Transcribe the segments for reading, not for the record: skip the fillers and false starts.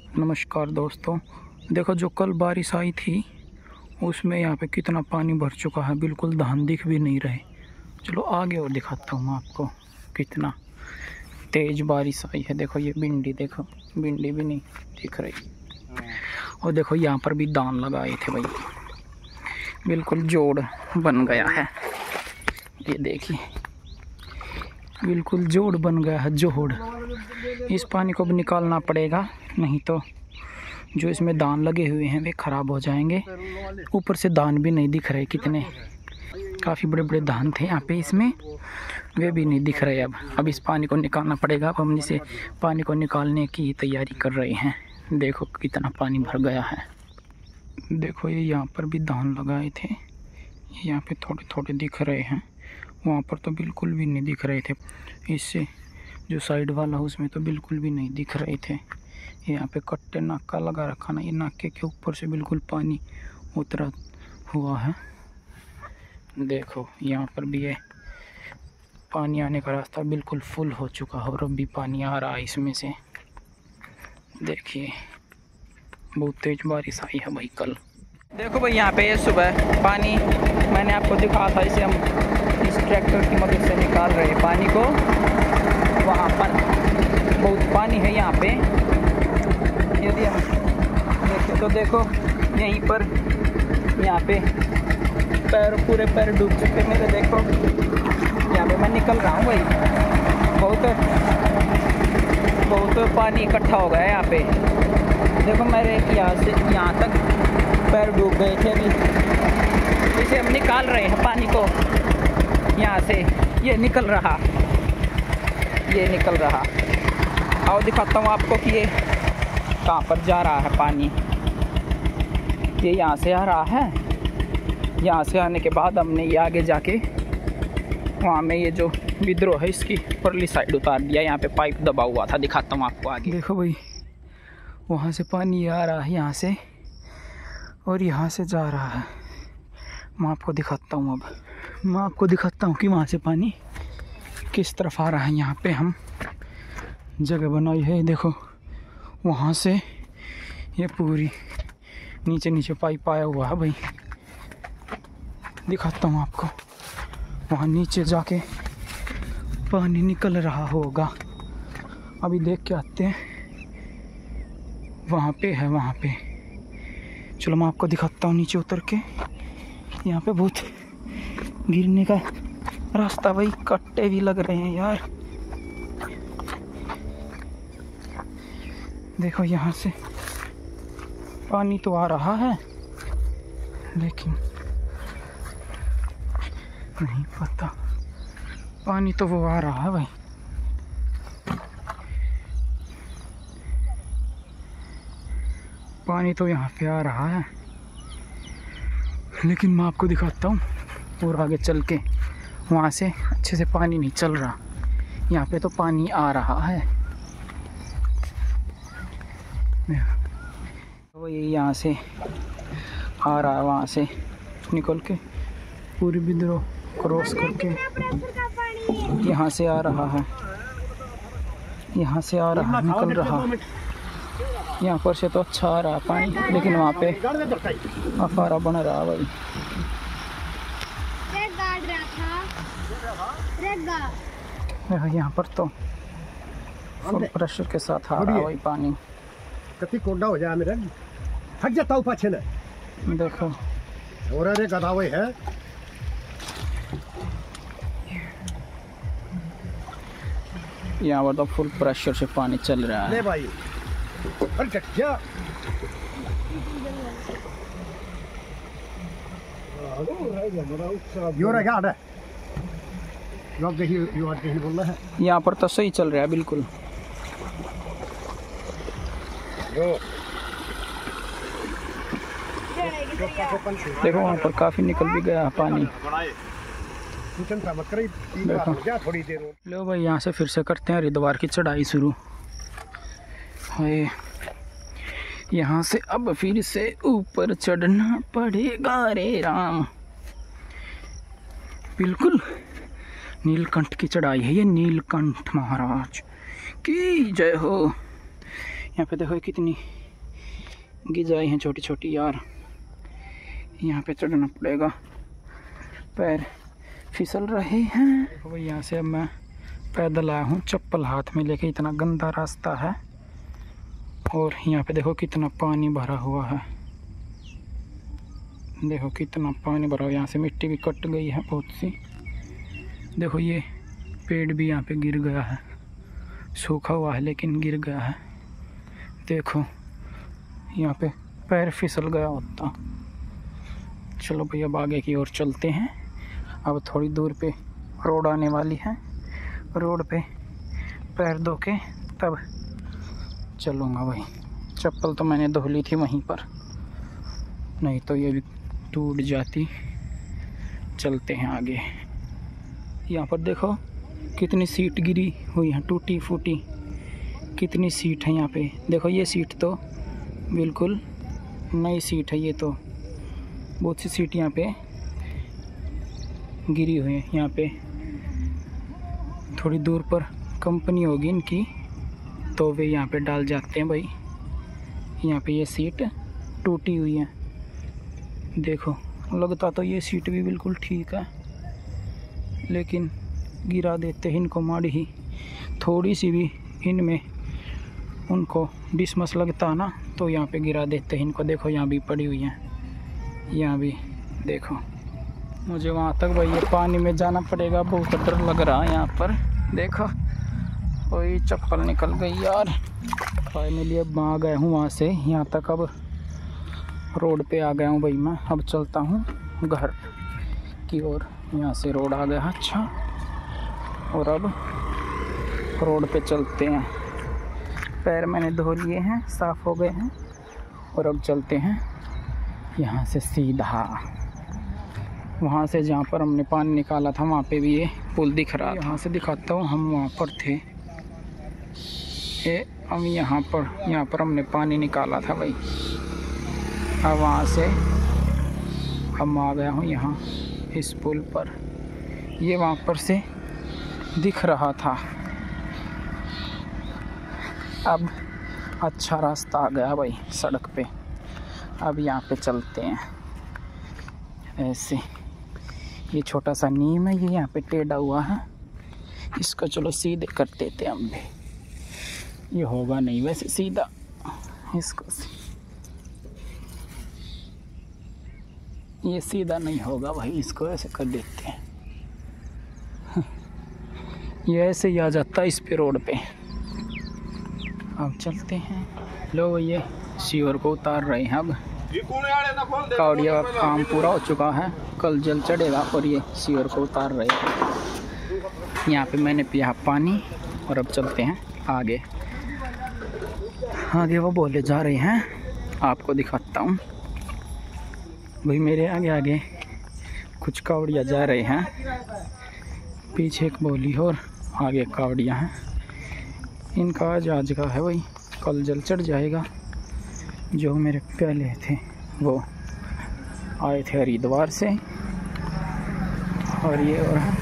नमस्कार दोस्तों, देखो जो कल बारिश आई थी उसमें यहाँ पे कितना पानी भर चुका है, बिल्कुल धान दिख भी नहीं रहे। चलो आगे और दिखाता हूँ मैं आपको कितना तेज़ बारिश आई है। देखो ये भिंडी, देखो भिंडी भी नहीं दिख रही। और देखो यहाँ पर भी धान लगाए थे भाई, बिल्कुल जोड़ बन गया है। ये देखिए बिल्कुल जोड़ बन गया है, जोड़। इस पानी को भी निकालना पड़ेगा, नहीं तो जो इसमें दान लगे हुए हैं वे ख़राब हो जाएंगे। ऊपर से दान भी नहीं दिख रहे, कितने काफ़ी बड़े बड़े धान थे यहाँ पे इसमें, वे भी नहीं दिख रहे। अब इस पानी को निकालना पड़ेगा। अब हम इसे पानी को निकालने की तैयारी कर रहे हैं। देखो कितना पानी भर गया है। देखो ये यहाँ पर भी धान लगाए थे, यहाँ पे थोड़े थोड़े दिख रहे हैं, वहाँ पर तो बिल्कुल भी नहीं दिख रहे थे। इससे जो साइड वाला उसमें तो बिल्कुल भी नहीं दिख रहे थे। यहाँ पे कट्टे नाका लगा रखा ना, ये नाके के ऊपर से बिल्कुल पानी उतरा हुआ है। देखो यहाँ पर भी है, पानी आने का रास्ता बिल्कुल फुल हो चुका है और अब भी पानी आ रहा है इसमें से। देखिए बहुत तेज बारिश आई है भाई कल। देखो भाई यहाँ पे सुबह पानी मैंने आपको दिखाया था, इसे हम इस ट्रैक्टर की मदद से निकाल रहे हैं पानी को। वहाँ पर बहुत पानी है यहाँ पे, यदि हम देखें तो देखो यहीं पर, यहाँ पे पूरे पैर डूब चुके मेरे। देखो यहाँ पे मैं निकल रहा हूँ भाई, बहुत पानी इकट्ठा हो गया है यहाँ पे। देखो मेरे यहाँ से यहाँ तक पैर डूब गए थे। अभी इसे हम निकाल रहे हैं पानी को यहाँ से। ये निकल रहा, आओ दिखाता हूँ आपको कि ये कहाँ पर जा रहा है पानी। ये यहाँ से आ रहा है, यहाँ से आने के बाद हमने ये आगे जाके वहाँ में ये जो विद्रोह है इसकी परली साइड उतार दिया। यहाँ पे पाइप दबा हुआ था, दिखाता हूँ आपको आगे। देखो भाई वहाँ से पानी आ रहा है यहाँ से, और यहाँ से जा रहा है। मैं आपको दिखाता हूँ, अब मैं आपको दिखाता हूँ कि वहाँ से पानी किस तरफ आ रहा है। यहाँ पे हम जगह बनाई है, देखो वहाँ से ये पूरी नीचे पाइप आया हुआ है भाई। दिखाता हूँ आपको, वहाँ नीचे जाके पानी निकल रहा होगा। अभी देख के आते हैं, वहाँ पे है, वहाँ पे। चलो मैं आपको दिखाता हूँ नीचे उतर के। यहाँ पे बहुत गिरने का रास्ता भाई, कट्टे भी लग रहे हैं यार। देखो यहाँ से पानी तो आ रहा है, लेकिन नहीं पता, पानी तो वो आ रहा है भाई। पानी तो यहाँ पे आ रहा है, लेकिन मैं आपको दिखाता हूँ और आगे चल के। वहाँ से अच्छे से पानी नहीं चल रहा, यहाँ पे तो पानी आ रहा है। तो ये यहाँ से आ रहा है, वहाँ से निकल के पूरी विद्रोह क्रॉस करके यहाँ से आ रहा है, यहाँ से आ रहा है, निकल रहा। यहाँ पर से तो अच्छा आ रहा है पानी, लेकिन वहाँ पे अफारा बन रहा भाई। यहाँ पर तो फुल प्रेशर के साथ आ रहा है भाई पानी। कति कोड़ा हो जाए मेरे हट जाता हूँ पाछे ने। देखो और अरे गदावे है, यहाँ पर तो फुल प्रेशर से पानी चल रहा है। ले भाई अरे क्या यहाँ पर तो सही चल रहा है बिल्कुल। देखो वहाँ पर काफ़ी निकल भी गया पानी। देखो लो भाई, यहाँ से फिर से करते हैं हरिद्वार की चढ़ाई शुरू। हाय यहाँ से अब फिर से ऊपर चढ़ना पड़ेगा रे राम। बिल्कुल नीलकंठ की चढ़ाई है ये, नीलकंठ महाराज की जय हो। यहाँ पे देखो कितनी गिजाई हैं छोटी छोटी यार। यहाँ पे चढ़ना पड़ेगा, पैर फिसल रहे हैं। देखो भाई यहाँ से अब मैं पैदल आया हूँ चप्पल हाथ में लेके, इतना गंदा रास्ता है। और यहाँ पे देखो कितना पानी भरा हुआ है, देखो कितना पानी भरा हुआ। यहाँ से मिट्टी भी कट गई है बहुत सी। देखो ये पेड़ भी यहाँ पे गिर गया है, सूखा हुआ है लेकिन गिर गया है। देखो यहाँ पे पैर फिसल गया होता। चलो भैया अब आगे की ओर चलते हैं। अब थोड़ी दूर पे रोड आने वाली है, रोड पे पैर धो के तब चलूँगा भाई। चप्पल तो मैंने धो ली थी वहीं पर, नहीं तो ये भी टूट जाती। चलते हैं आगे। यहाँ पर देखो कितनी सीट गिरी हुई है, टूटी फूटी कितनी सीट है यहाँ पे। देखो ये सीट तो बिल्कुल नई सीट है, ये तो बहुत सी सीट यहाँ पे गिरी हुई है। यहाँ पे थोड़ी दूर पर कंपनी होगी इनकी, तो वे यहाँ पे डाल जाते हैं भाई। यहाँ पे ये सीट टूटी हुई है। देखो लगता तो ये सीट भी बिल्कुल ठीक है, लेकिन गिरा देते हैं इनको माड़ी ही। थोड़ी सी भी इनमें उनको डिसमस लगता ना तो यहाँ पे गिरा देते हैं इनको। देखो यहाँ भी पड़ी हुई है, यहाँ भी देखो। मुझे वहाँ तक भाई ये पानी में जाना पड़ेगा, बहुत डर लग रहा है यहाँ पर। देखो वही चप्पल निकल गई यार। फाइनली अब आ गया हूँ वहाँ से यहाँ तक, अब रोड पे आ गया हूँ भाई मैं। अब चलता हूँ घर की ओर। यहाँ से रोड आ गया अच्छा, और अब रोड पे चलते हैं। पैर मैंने धो लिए हैं, साफ़ हो गए हैं, और अब चलते हैं यहाँ से सीधा वहाँ से जहाँ पर हमने पानी निकाला था। वहाँ पे भी ये पुल दिख रहा है। यहाँ से दिखाता हूँ, हम वहाँ पर थे। ये हम यहाँ पर हमने पानी निकाला था भाई। अब वहाँ से हम आ गया हूँ यहाँ इस पुल पर। ये वहाँ पर से दिख रहा था। अब अच्छा रास्ता आ गया भाई सड़क पे। अब यहाँ पे चलते हैं ऐसे। ये छोटा सा नीम है, ये यहाँ पे टेढ़ा हुआ है, इसको चलो सीधे कर देते हम भी। ये होगा नहीं वैसे सीधा, इसको ये सीधा नहीं होगा भाई, इसको ऐसे कर देते हैं। ये ऐसे ही आ जाता है इस पे रोड पे। अब चलते हैं। लो ये शिवर को उतार रहे हैं। अब कावड़िया का काम पूरा हो चुका है, कल जल चढ़ेगा और ये शिवर को उतार रहे हैं। यहाँ पे मैंने पिया पानी, और अब चलते हैं आगे। आगे वो बोले जा रहे हैं, आपको दिखाता हूँ भाई। मेरे आगे आगे कुछ कावड़िया जा रहे हैं, पीछे एक बोली और आगे कावड़िया हैं। इनका आज का है भाई, कल जल चढ़ जाएगा। जो मेरे पहले थे वो आए थे हरिद्वार से, और ये और है।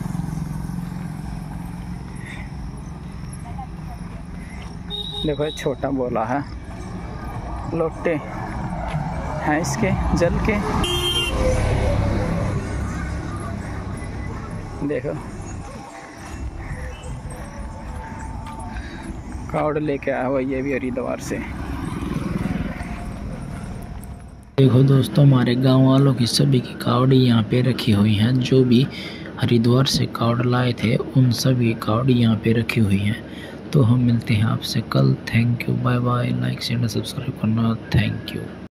देखो छोटा बोला है, लोटे हैं इसके जल के। देखो कावड़ लेके आया हुआ ये भी हरिद्वार से। देखो दोस्तों, हमारे गांव वालों की सभी की कावड़ी यहाँ पे रखी हुई हैं। जो भी हरिद्वार से कावड़ लाए थे उन सभी कावड़ी यहाँ पे रखी हुई हैं। तो हम मिलते हैं आपसे कल। Thank you, bye bye. Like share subscribe करना। Thank you.